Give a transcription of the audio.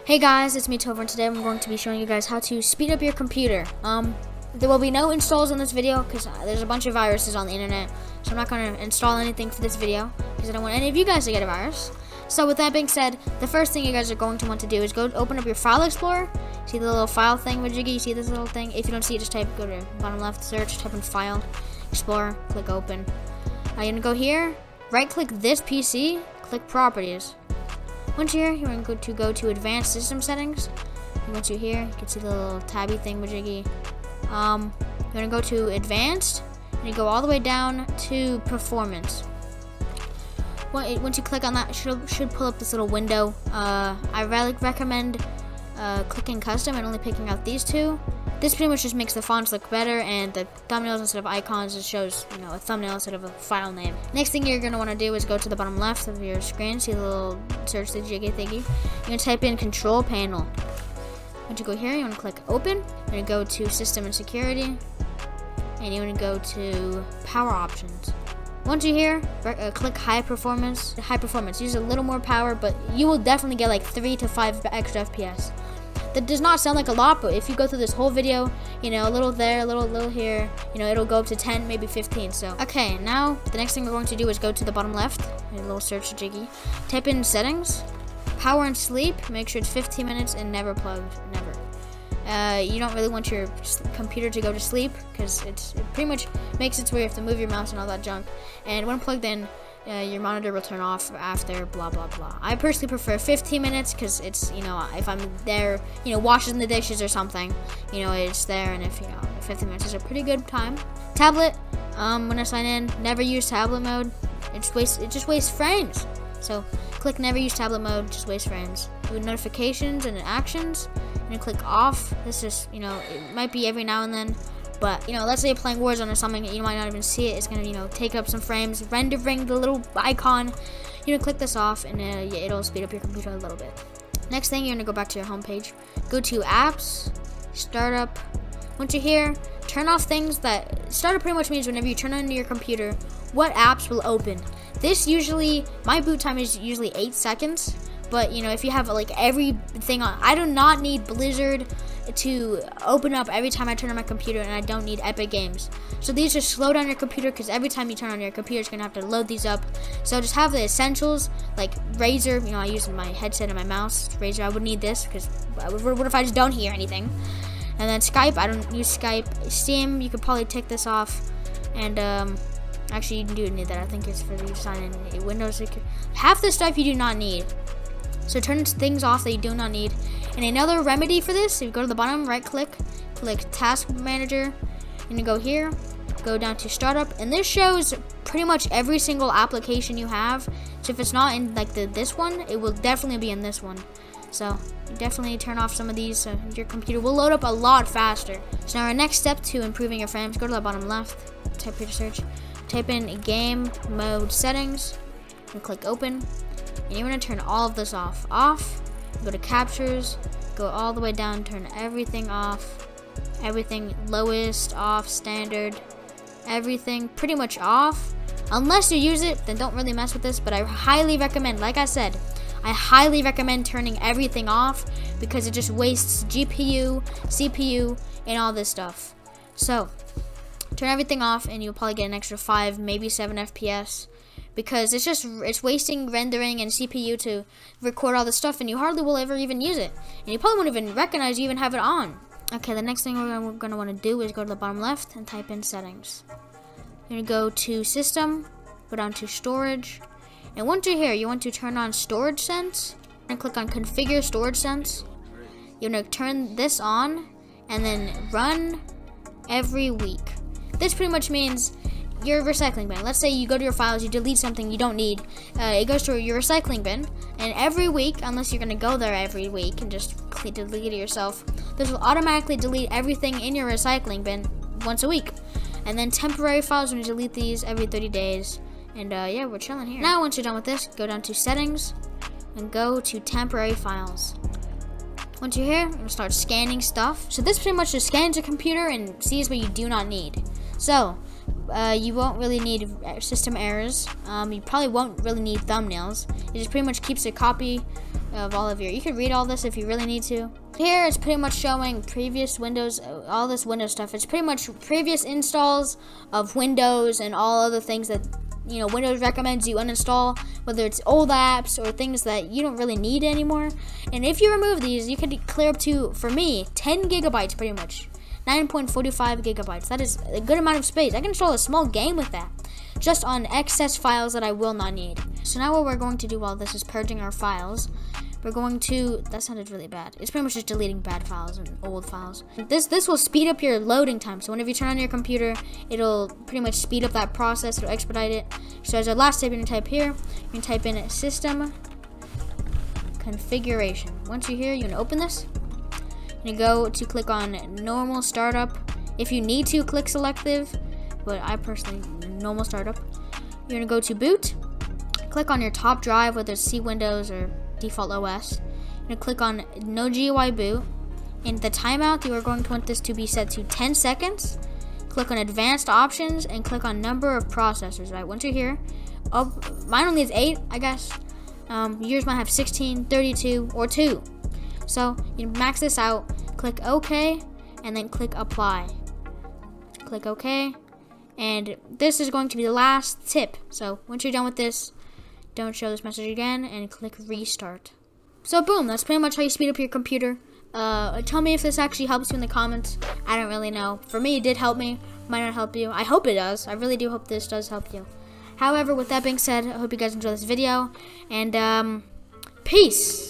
Hey guys, it's me Tover, and today I'm going to be showing you guys how to speed up your computer. There will be no installs in this video because there's a bunch of viruses on the internet, so I'm not going to install anything for this video because I don't want any of you guys to get a virus. So with that being said, the first thing you guys are going to want to do is go open up your file explorer. See the little file thing, Majiggy? You see this little thing? If you don't see it, just go to bottom left search, type in file explorer, click open. You're going to go here, right click this PC, click properties. Once you're here, you're going to go to advanced system settings. And once you're here, you can see the little tabby thing, Majiggy. You're going to go to advanced, and you go all the way down to performance. Once you click on that, it should pull up this little window. I really recommend clicking custom and only picking out these two. This pretty much just makes the fonts look better, and the thumbnails instead of icons, it shows a thumbnail instead of a file name. Next thing you're going to want to do is go to the bottom left of your screen, see the little search the jiggy thingy. You're going to type in control panel. Once you go here, you want to click open. You're going to go to system and security, and you want to go to power options. Once you're here, click high performance. High performance uses a little more power, but you will definitely get like 3 to 5 extra FPS. That does not sound like a lot, but if you go through this whole video, a little there, a little here, it'll go up to 10, maybe 15. So, okay, now the next thing we're going to do is go to the bottom left, a little search jiggy, type in settings, power and sleep, make sure it's 15 minutes and never plugged, never. You don't really want your computer to go to sleep because it pretty much makes it to where you have to move your mouse and all that junk. And when plugged in, your monitor will turn off after blah blah blah. I personally prefer 15 minutes because it's if I'm there washing the dishes or something, it's there, and if 15 minutes is a pretty good time. Tablet, when I sign in, never use tablet mode. It just wastes frames. So click never use tablet mode, just waste frames. Do notifications and actions, and you click off. This is it might be every now and then. But, let's say you're playing Warzone or something, you might not even see it. It's going to, take up some frames, rendering the little icon. You're going to click this off, and it'll speed up your computer a little bit. Next thing, you're going to go back to your home page. Go to Apps, Startup. Once you're here, turn off things that... Startup pretty much means whenever you turn on your computer, what apps will open. My boot time is usually 8 seconds. But, if you have, like, everything on... I do not need Blizzard to open up every time I turn on my computer, and I don't need Epic Games. So these just slow down your computer, because every time you turn on your computer, it's going to have to load these up. So just have the essentials, like Razer. I use my headset and my mouse. Razer, I would need this, because what if I just don't hear anything? And then Skype, I don't use Skype. Steam, you could probably take this off. And, actually, you do need that. I think it's for you to sign in Windows. Half the stuff you do not need. So turn things off that you do not need. And another remedy for this, if you go to the bottom, right click Task Manager, and you go here, go down to Startup, and this shows pretty much every single application you have. So if it's not in like this one, it will definitely be in this one. So you definitely turn off some of these, so your computer will load up a lot faster. So now our next step to improving your frames, go to the bottom left, type here to search, type in game mode settings, and click open. And you're going to turn all of this off. Go to captures, go all the way down, turn everything off. Everything lowest, off, standard, everything pretty much off. Unless you use it, then don't really mess with this. But I highly recommend, like I said, I highly recommend turning everything off because it just wastes GPU, CPU, and all this stuff. So, turn everything off and you'll probably get an extra 5, maybe 7 FPS. Because it's wasting rendering and CPU to record all this stuff, and you hardly will ever even use it. And you probably won't even recognize you even have it on. Okay, the next thing we're going to want to do is go to the bottom left and type in settings. You're going to go to system, go down to storage. And once you're here, you want to turn on storage sense. And click on configure storage sense. You're going to turn this on and then run every week. This pretty much means your recycling bin. Let's say you go to your files, you delete something you don't need. It goes to your recycling bin, and every week, unless you're going to go there every week and just delete it yourself, this will automatically delete everything in your recycling bin once a week. And then temporary files, when you delete these every 30 days. And yeah, we're chilling here. Now, once you're done with this, go down to settings and go to temporary files. Once you're here, you're going to start scanning stuff. So this pretty much just scans your computer and sees what you do not need. So, you won't really need system errors. You probably won't really need thumbnails. It just pretty much keeps a copy of all of your, you can read all this if you really need to. Here it's pretty much showing previous Windows, all this Windows stuff. It's pretty much previous installs of Windows and all other things that, you know, Windows recommends you uninstall, whether it's old apps or things that you don't really need anymore. And if you remove these, you can clear up to, for me, 10 gigabytes pretty much. 9.45 gigabytes. That is a good amount of space. I can install a small game with that, just on excess files that I will not need. So now what we're going to do while this is purging our files, we're going to, that sounded really bad. It's pretty much just deleting bad files and old files. This will speed up your loading time. So whenever you turn on your computer, it'll pretty much speed up that process. It'll expedite it. So as our last step, you're gonna type here, you're gonna type in system configuration. Once you're here, you're gonna open this. You're gonna go to click on normal startup. If you need to, click selective, but I personally, normal startup. You're gonna go to boot, click on your top drive, whether it's C Windows or default OS. You're gonna click on no GUI boot. In the timeout, you are going to want this to be set to 10 seconds. Click on advanced options and click on number of processors, right? Once you're here, mine only has 8, I guess. Yours might have 16, 32, or 2. So you max this out, click OK, and then click apply. Click OK, and this is going to be the last tip. So once you're done with this, don't show this message again, and click restart. So boom, that's pretty much how you speed up your computer. Tell me if this actually helps you in the comments. I don't really know. For me, it did help me. Might not help you. I hope it does. I really do hope this does help you. However, with that being said, I hope you guys enjoy this video, and peace.